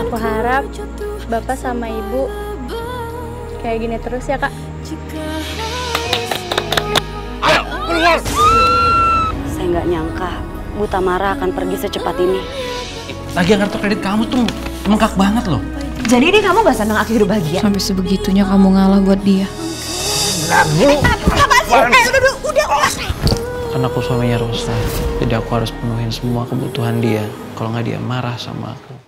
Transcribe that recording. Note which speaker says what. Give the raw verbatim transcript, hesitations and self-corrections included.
Speaker 1: Aku harap Bapak sama Ibu kayak gini terus ya, Kak.
Speaker 2: Ayo, keluar!
Speaker 3: Saya nggak nyangka Bu Tamara akan pergi secepat ini.
Speaker 4: Lagi kartu kredit kamu tuh bengkak banget loh.
Speaker 5: Jadi ini kamu gak senang aku hidup bahagia?
Speaker 6: Sampai sebegitunya kamu ngalah buat dia.
Speaker 2: Lalu!
Speaker 5: Eh, udah, udah, udah, udah.
Speaker 4: Karena aku suaminya Rosa, jadi aku harus penuhin semua kebutuhan dia. Kalau nggak dia marah sama aku.